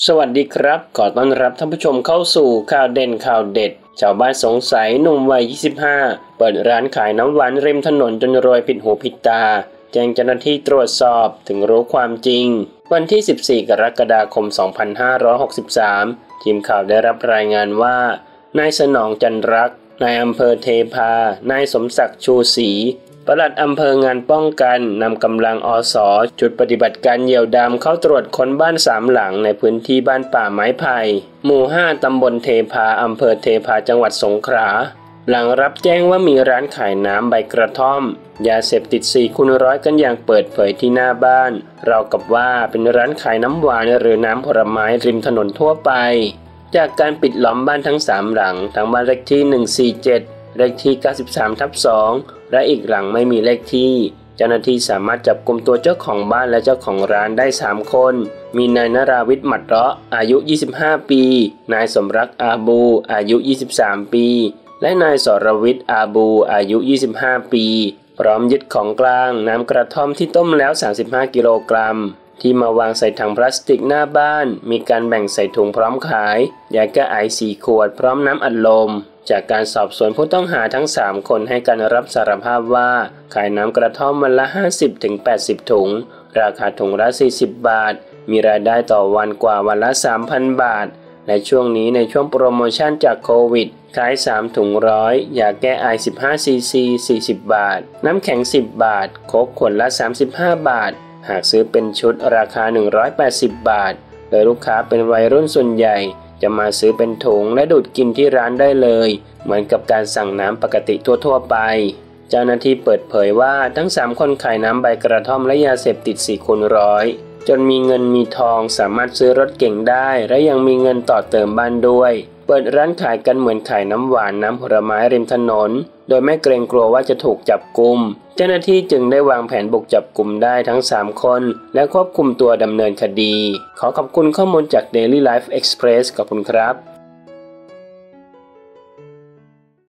สวัสดีครับขอต้อนรับท่านผู้ชมเข้าสู่ข่าวเด่นข่าวเด็ดชาวบ้านสงสัยหนุ่มวัย 25 เปิดร้านขายน้ำหวานริมถนนจนรวยผิดหูผิดตาแจ้งเจ้าหน้าที่ตรวจสอบถึงรู้ความจริงวันที่ 14 กรกฎาคม 2563 ทีมข่าวได้รับรายงานว่านายสนองจันรักนายอำเภอเทพานายสมศักดิ์ชูศรีปลัดอำเภองานป้องกันนำกำลังอส.จุดปฏิบัติการเหยี่ยวดำเข้าตรวจค้นบ้าน3 หลังในพื้นที่บ้านป่าไม้ไผ่หมู่ 5 ตำบลเทพาอำเภอเทพาจังหวัดสงขลาหลังรับแจ้งว่ามีร้านขายน้ำใบกระท่อมยาเสพติด4x100กันอย่างเปิดเผยที่หน้าบ้านเรากับว่าเป็นร้านขายน้ำหวานหรือน้ำผลไม้ริมถนนทั่วไปจากการปิดล้อมบ้านทั้ง3 หลังทั้งบ้านเลขที่ 147 เลขที่ 93/2 และอีกหลังไม่มีเลขที่เจ้าหน้าที่สามารถจับกุมตัวเจ้าของบ้านและเจ้าของร้านได้3 คนมีนายนราวิทย์หมัดเราะอายุ 25 ปีนายสมรักอาบูอายุ 23 ปีและนายสรวิทย์อาบูอายุ 25 ปีพร้อมยึดของกลางน้ำกระท่อมที่ต้มแล้ว35 กิโลกรัมที่มาวางใส่ถังพลาสติกหน้าบ้านมีการแบ่งใส่ถุงพร้อมขายยาแก้ไอ4 ขวดพร้อมน้ำอัดลมจากการสอบสวนผู้ต้องหาทั้ง3 คนให้การรับสารภาพว่าขายน้ำกระท่อมวันละ 50-80 ถุงราคาถุงละ40 บาทมีรายได้ต่อวันกว่าวันละ 3,000 บาทและช่วงนี้ในช่วงโปรโมชั่นจากโควิดขาย3 ถุง100ยาแก้ไอ15 ซีซี40 บาทน้ำแข็ง10 บาทโค้กขวดละ35 บาทหากซื้อเป็นชุดราคา180 บาทโดยลูกค้าเป็นวัยรุ่นส่วนใหญ่จะมาซื้อเป็นถุงและดูดกินที่ร้านได้เลยเหมือนกับการสั่งน้ำปกติทั่วๆไปเจ้าหน้าที่เปิดเผยว่าทั้ง3 คนขายน้ำใบกระท่อมและยาเสพติด4x100จนมีเงินมีทองสามารถซื้อรถเก๋งได้และยังมีเงินต่อเติมบ้านด้วยเปิดร้านขายกันเหมือนขายน้ำหวานน้ำผลไม้ริมถนนโดยไม่เกรงกลัวว่าจะถูกจับกุมเจ้าหน้าที่จึงได้วางแผนบุกจับกุมได้ทั้ง3 คนและควบคุมตัวดำเนินคดีขอขอบคุณข้อมูลจาก Daily Life Express ขอบคุณครับ